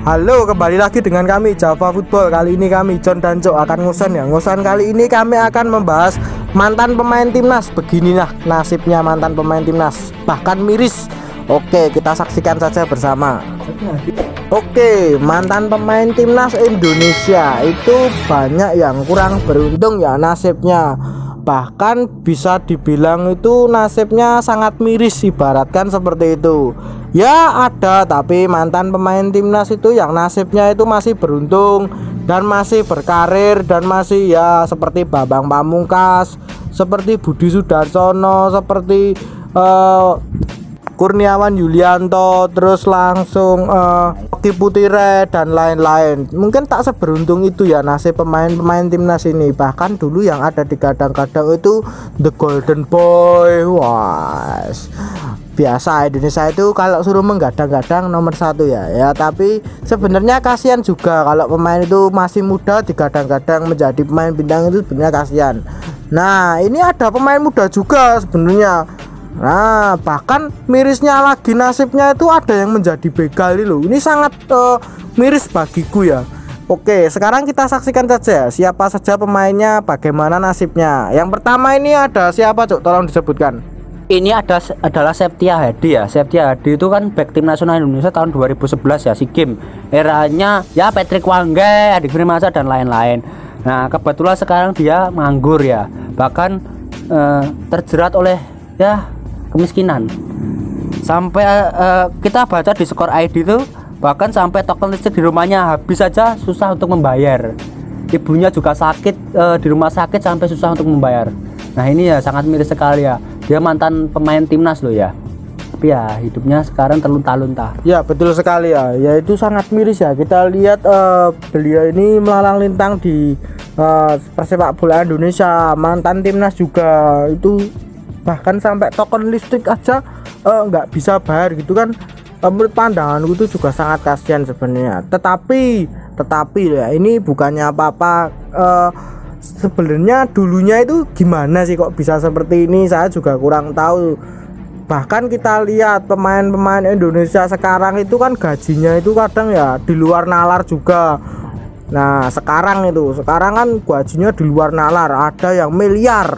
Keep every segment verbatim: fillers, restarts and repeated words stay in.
Halo, kembali lagi dengan kami Java Football. Kali ini kami John dan Cok akan ngosan ya. Ngosan kali ini kami akan membahas mantan pemain timnas. Beginilah nasibnya mantan pemain timnas, bahkan miris. Oke, kita saksikan saja bersama. Oke, mantan pemain timnas Indonesia itu banyak yang kurang beruntung ya nasibnya. Bahkan bisa dibilang itu nasibnya sangat miris, ibaratkan seperti itu. Ya ada, tapi mantan pemain timnas itu yang nasibnya itu masih beruntung dan masih berkarir dan masih ya seperti Bambang Pamungkas, seperti Budi Sudarsono, seperti uh, Kurniawan Yulianto, terus langsung uh, Oki Putire dan lain-lain. Mungkin tak seberuntung itu ya nasib pemain-pemain timnas ini. Bahkan dulu yang ada di kadang-kadang itu The Golden Boy. Wah, biasa Indonesia itu kalau suruh menggadang-gadang nomor satu ya. Ya tapi sebenarnya kasihan juga kalau pemain itu masih muda digadang-gadang menjadi pemain bintang, itu sebenarnya kasihan. Nah ini ada pemain muda juga sebenarnya. Nah bahkan mirisnya lagi nasibnya itu ada yang menjadi begal loh. Ini sangat uh, miris bagiku ya. Oke, sekarang kita saksikan saja siapa saja pemainnya, bagaimana nasibnya. Yang pertama ini ada siapa, Cok? Tolong disebutkan. Ini ada adalah Septia Hadi ya. Septia Hadi itu kan back tim nasional Indonesia tahun dua ribu sebelas ya, SEA Games. Eranya ya Patrick Wangge, Adik Firmansyah dan lain-lain. Nah, kebetulan sekarang dia nganggur ya. Bahkan eh, terjerat oleh ya kemiskinan. Sampai eh, kita baca di skor I D itu bahkan sampai token listrik di rumahnya habis saja, susah untuk membayar. Ibunya juga sakit eh, di rumah sakit sampai susah untuk membayar. Nah, ini ya sangat miris sekali ya. Dia mantan pemain timnas loh ya, tapi ya hidupnya sekarang terlunta-lunta. Ya betul sekali ya, ya itu sangat miris ya. Kita lihat uh, beliau ini melalang lintang di uh, persepak bola Indonesia, mantan timnas juga, itu bahkan sampai token listrik aja nggak uh, bisa bayar gitu kan. Uh, menurut pandanganku itu juga sangat kasihan sebenarnya. Tetapi tetapi ya ini bukannya apa-apa. Uh, Sebenarnya dulunya itu gimana sih kok bisa seperti ini, saya juga kurang tahu. Bahkan kita lihat pemain-pemain Indonesia sekarang itu kan gajinya itu kadang ya di luar nalar juga. Nah sekarang itu sekarang kan gajinya di luar nalar, ada yang miliar.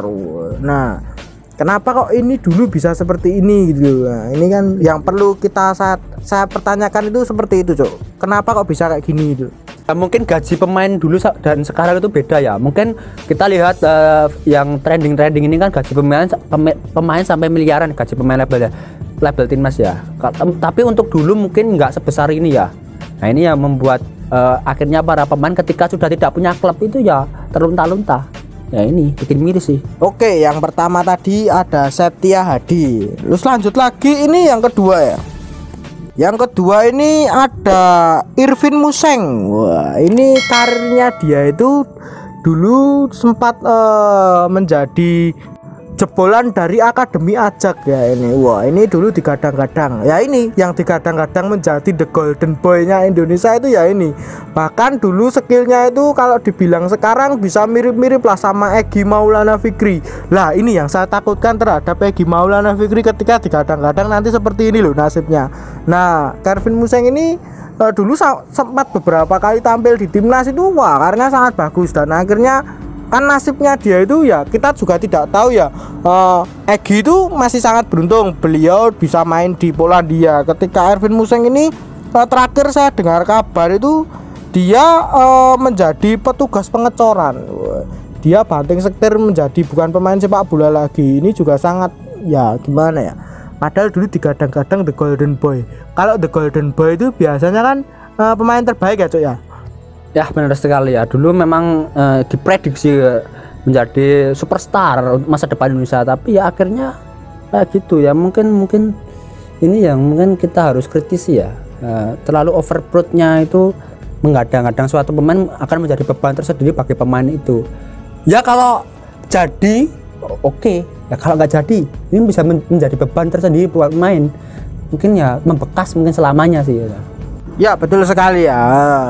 Nah kenapa kok ini dulu bisa seperti ini gitu. Nah, ini kan yang perlu kita saat saya pertanyakan itu seperti itu, Cok. Kenapa kok bisa kayak gini gitu? Mungkin gaji pemain dulu dan sekarang itu beda ya. Mungkin kita lihat uh, yang trending-trending ini kan gaji pemain pemain sampai miliaran gaji pemain label label timnas ya. Tapi untuk dulu mungkin nggak sebesar ini ya. Nah ini yang membuat uh, akhirnya para pemain ketika sudah tidak punya klub itu ya terlunta-lunta. Ya ini bikin miris sih. Oke, yang pertama tadi ada Septia Hadi. Terus lanjut lagi ini yang kedua ya. Yang kedua ini ada Irfin Museng. Wah, ini karirnya dia itu dulu sempat uh, menjadi jebolan dari Akademi Ajak ya ini. Wah, ini dulu digadang-gadang. Ya ini yang digadang-gadang menjadi the golden boy-nya Indonesia itu ya ini. Bahkan dulu skillnya itu kalau dibilang sekarang bisa mirip-mirip lah sama Egy Maulana Fikri. Lah ini yang saya takutkan terhadap Egy Maulana Fikri ketika digadang-gadang nanti seperti ini loh nasibnya. Nah, Irfin Museng ini uh, dulu sempat beberapa kali tampil di timnas itu, wah karena sangat bagus dan akhirnya kan nasibnya dia itu ya kita juga tidak tahu ya. uh, Egy itu masih sangat beruntung, beliau bisa main di Polandia. Ketika Irfin Museng ini uh, terakhir saya dengar kabar itu dia uh, menjadi petugas pengecoran. Dia banting setir menjadi bukan pemain sepak bola lagi. Ini juga sangat ya gimana ya, padahal dulu digadang-gadang the golden boy. Kalau the golden boy itu biasanya kan uh, pemain terbaik ya, Cok ya. Ya benar sekali ya. Dulu memang eh, diprediksi menjadi superstar masa depan Indonesia, tapi ya akhirnya kayak gitu ya. Mungkin mungkin ini yang mungkin kita harus kritisi ya. Eh, terlalu overprootnya itu menggadang-gadang suatu pemain akan menjadi beban tersendiri bagi pemain itu. Ya kalau jadi oke, okay. Ya kalau nggak jadi ini bisa men menjadi beban tersendiri buat pemain. Mungkin ya membekas mungkin selamanya sih ya. Ya betul sekali ya.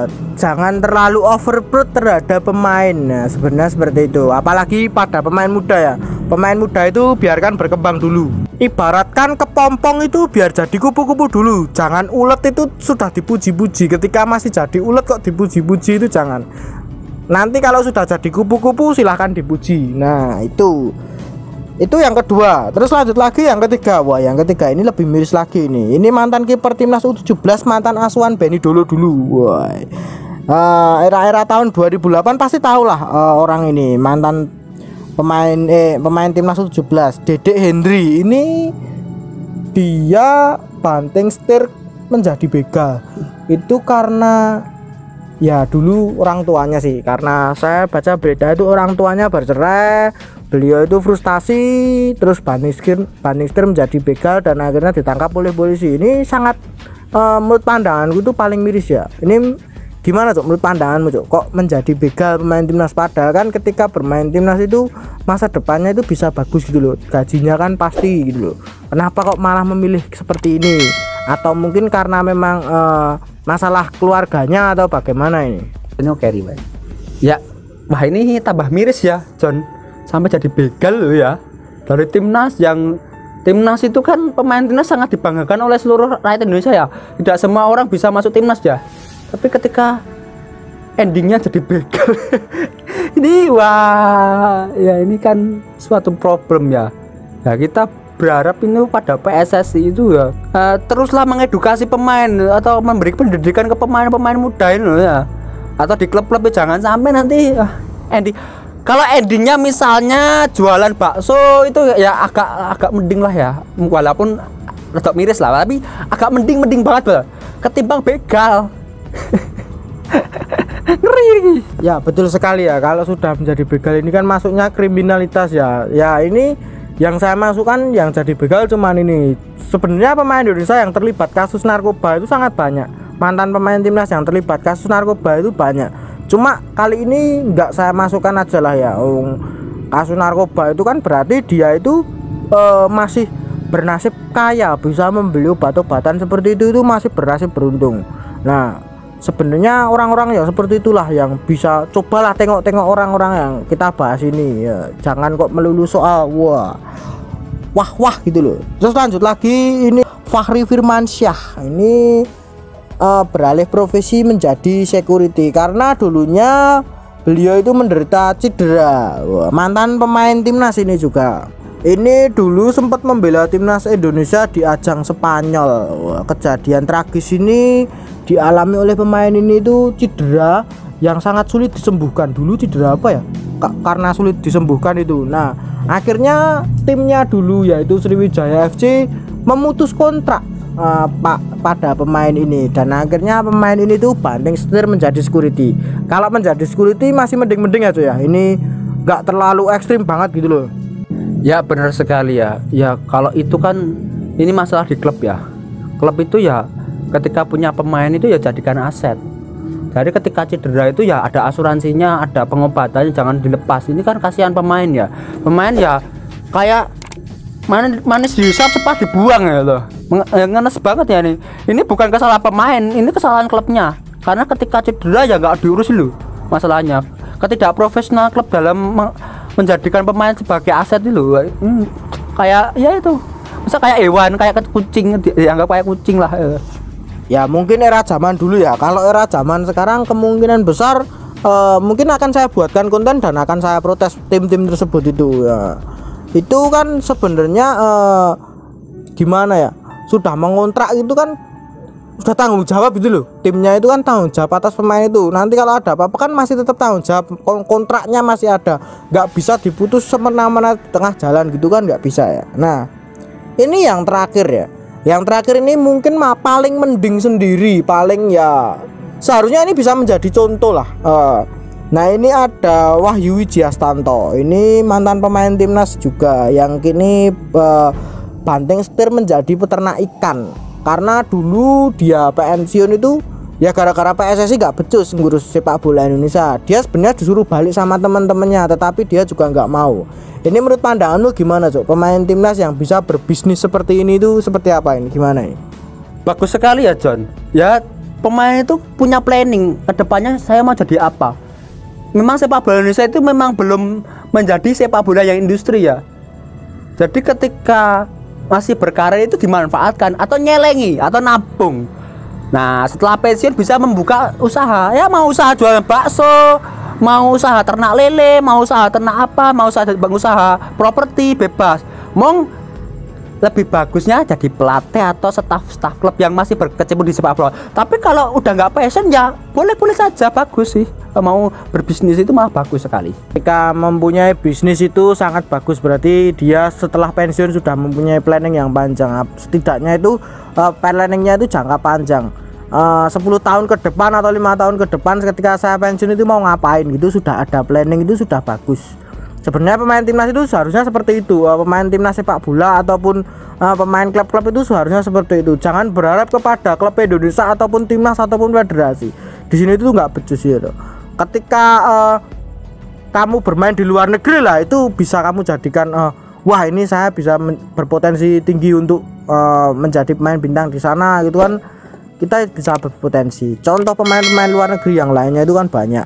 Jangan terlalu overproot terhadap pemain. Nah, sebenarnya seperti itu. Apalagi pada pemain muda ya. Pemain muda itu biarkan berkembang dulu. ibaratkan kepompong itu biar jadi kupu-kupu dulu, jangan ulet itu sudah dipuji-puji. Ketika masih jadi ulet kok dipuji-puji, itu jangan. Nanti kalau sudah jadi kupu-kupu silahkan dipuji. Nah itu itu yang kedua. Terus lanjut lagi yang ketiga. Wah, yang ketiga ini lebih miris lagi ini. Ini mantan kiper timnas U tujuh belas, mantan asuhan Benny Dolo dulu. Wah, uh, era-era tahun dua ribu delapan pasti tahulah uh, orang ini, mantan pemain eh pemain timnas U tujuh belas, Dedek Henry. Ini dia banting setir menjadi begal. Itu karena ya dulu orang tuanya sih, karena saya baca berita itu orang tuanya bercerai, beliau itu frustasi, terus banting setir banting setir menjadi begal dan akhirnya ditangkap oleh polisi. Ini sangat uh, menurut pandanganku itu paling miris ya. Ini gimana Cok, menurut pandanganmu Cok, kok menjadi begal pemain timnas, padahal kan ketika bermain timnas itu masa depannya itu bisa bagus gitu loh, gajinya kan pasti gitu loh. Kenapa kok malah memilih seperti ini? Atau mungkin karena memang uh, masalah keluarganya atau bagaimana ini? Ini oke Riwan. Ya, wah ini tambah miris ya John, sampai jadi begal loh ya. Dari timnas, yang timnas itu kan pemain timnas sangat dibanggakan oleh seluruh rakyat Indonesia ya. Tidak semua orang bisa masuk timnas ya. Tapi ketika endingnya jadi begal ini wah ya, ini kan suatu problem ya. Ya kita berharap ini pada P S S I itu ya uh, teruslah mengedukasi pemain atau memberi pendidikan ke pemain-pemain muda ini ya. Atau di klub-klub jangan sampai nanti uh, ending, kalau endingnya misalnya jualan bakso itu ya agak agak mending lah ya, walaupun agak miris lah, tapi agak mending mending banget lah ketimbang begal. Ngeri. Ya betul sekali ya, kalau sudah menjadi begal ini kan masuknya kriminalitas ya. Ya ini yang saya masukkan yang jadi begal cuman ini. Sebenarnya pemain Indonesia yang terlibat kasus narkoba itu sangat banyak. Mantan pemain timnas yang terlibat kasus narkoba itu banyak. Cuma kali ini nggak saya masukkan aja lah ya. Um, kasus narkoba itu kan berarti dia itu uh, masih bernasib kaya, bisa membeli obat-obatan seperti itu, itu masih bernasib beruntung. Nah sebenarnya orang-orang ya seperti itulah yang bisa, cobalah tengok-tengok orang-orang yang kita bahas ini ya. Jangan kok melulu soal wah wah wah gitu loh. Terus lanjut lagi, ini Fachri Firmansyah ini uh, beralih profesi menjadi security karena dulunya beliau itu menderita cedera. Wah, mantan pemain timnas ini juga. Ini dulu sempat membela timnas Indonesia di ajang Spanyol. Wah, kejadian tragis ini dialami oleh pemain ini itu cedera yang sangat sulit disembuhkan. Dulu cedera apa ya? K karena sulit disembuhkan itu. Nah, akhirnya timnya dulu yaitu Sriwijaya F C memutus kontrak uh, pak pada pemain ini, dan akhirnya pemain ini tuh banting setir menjadi security. Kalau menjadi security masih mending-mending aja ya. Ini nggak terlalu ekstrim banget gitu loh. Ya benar sekali ya. Ya kalau itu kan ini masalah di klub ya. Klub itu ya ketika punya pemain itu ya jadikan aset. Jadi ketika cedera itu ya ada asuransinya, ada pengobatannya, jangan dilepas. Ini kan kasihan pemain ya. Pemain ya kayak manis, manis dihisap cepat dibuang ya loh. Ngenes banget ya ini. Ini bukan kesalahan pemain, ini kesalahan klubnya. Karena ketika cedera ya nggak diurus dulu masalahnya. Ketidak profesional klub dalam menjadikan pemain sebagai aset itu hmm, kayak ya itu masa kayak hewan, kayak kucing, dianggap kayak kucing lah ya. Ya mungkin era zaman dulu ya. Kalau era zaman sekarang kemungkinan besar uh, mungkin akan saya buatkan konten dan akan saya protes tim-tim tersebut itu ya. Itu kan sebenarnya uh, gimana ya, sudah mengontrak itu kan sudah tanggung jawab gitu loh. Timnya itu kan tanggung jawab atas pemain itu. Nanti kalau ada apa-apa kan masih tetap tanggung jawab, kontraknya masih ada, nggak bisa diputus semena-mena tengah jalan gitu kan, nggak bisa ya. Nah ini yang terakhir ya. Yang terakhir ini mungkin mah paling mending sendiri, paling ya seharusnya ini bisa menjadi contoh lah. Uh, nah ini ada Wahyu Wijiastanto. Ini mantan pemain timnas juga yang kini uh, banting setir menjadi peternak ikan. Karena dulu dia pensiun itu ya gara-gara P S S I nggak becus ngurus sepak bola Indonesia. Dia sebenarnya disuruh balik sama teman-temannya, tetapi dia juga nggak mau. Ini menurut pandanganmu gimana Cok? Pemain timnas yang bisa berbisnis seperti ini itu seperti apa ini? Gimana ini? Bagus sekali ya John. Ya pemain itu punya planning kedepannya saya mau jadi apa. Memang sepak bola Indonesia itu memang belum menjadi sepak bola yang industri ya. Jadi ketika masih berkarir itu dimanfaatkan atau nyelengi atau nabung. Nah, setelah pensiun bisa membuka usaha. Ya mau usaha jualan bakso, mau usaha ternak lele, mau usaha ternak apa, mau usaha bang usaha properti, bebas. Mong lebih bagusnya jadi pelatih atau staf-staf klub yang masih berkecimpung di sepak bola. Tapi kalau udah nggak passion ya boleh-boleh saja, bagus sih. Mau berbisnis itu malah bagus sekali. Jika mempunyai bisnis itu sangat bagus, berarti dia setelah pensiun sudah mempunyai planning yang panjang. Setidaknya itu uh, planningnya itu jangka panjang. Uh, sepuluh tahun ke depan atau lima tahun ke depan ketika saya pensiun itu mau ngapain gitu, sudah ada planning, itu sudah bagus. Sebenarnya pemain timnas itu seharusnya seperti itu. Uh, pemain timnas sepak bola ataupun uh, pemain klub-klub itu seharusnya seperti itu. Jangan berharap kepada klub Indonesia ataupun timnas ataupun federasi. Di sini itu nggak becus ya. Ketika uh, kamu bermain di luar negeri lah, itu bisa kamu jadikan uh, wah ini saya bisa berpotensi tinggi untuk uh, menjadi pemain bintang di sana gitu kan. Kita bisa berpotensi. Contoh pemain-pemain luar negeri yang lainnya itu kan banyak.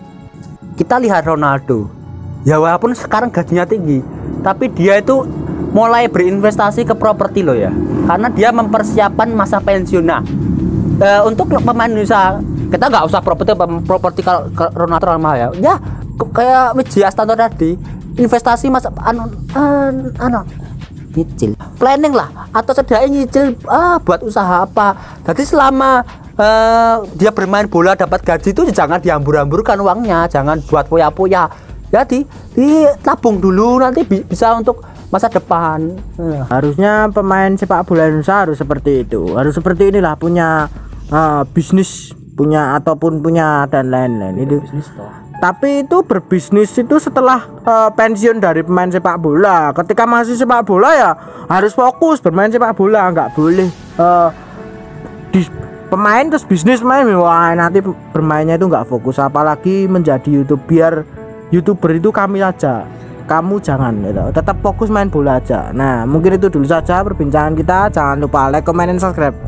Kita lihat Ronaldo. Ya walaupun sekarang gajinya tinggi, tapi dia itu mulai berinvestasi ke properti loh ya. Karena dia mempersiapkan masa pensiun. Nah, e, untuk pemain Indonesia kita nggak usah properti properti kalau Ronaldo mahal ya. Ya kayak Wiji Astanto tadi, investasi masa anu anu, anu nyicil, planning lah atau sediain nyicil ah buat usaha apa. Jadi selama uh, dia bermain bola dapat gaji itu jangan dihambur-hamburkan uangnya, jangan buat poya-poya. Jadi ditabung dulu, nanti bi bisa untuk masa depan. Uh. Harusnya pemain sepak bola Indonesia harus seperti itu, harus seperti inilah, punya uh, bisnis, punya ataupun punya dan lain-lain itu. Tapi itu berbisnis itu setelah uh, pensiun dari pemain sepak bola. Ketika masih sepak bola ya harus fokus bermain sepak bola, nggak boleh uh, di pemain terus bisnis main. Wah nanti bermainnya itu nggak fokus, apalagi menjadi YouTube. Biar YouTuber itu kami aja, kamu jangan gitu. Tetap fokus main bola aja. Nah mungkin itu dulu saja perbincangan kita. Jangan lupa like, comment, dan subscribe.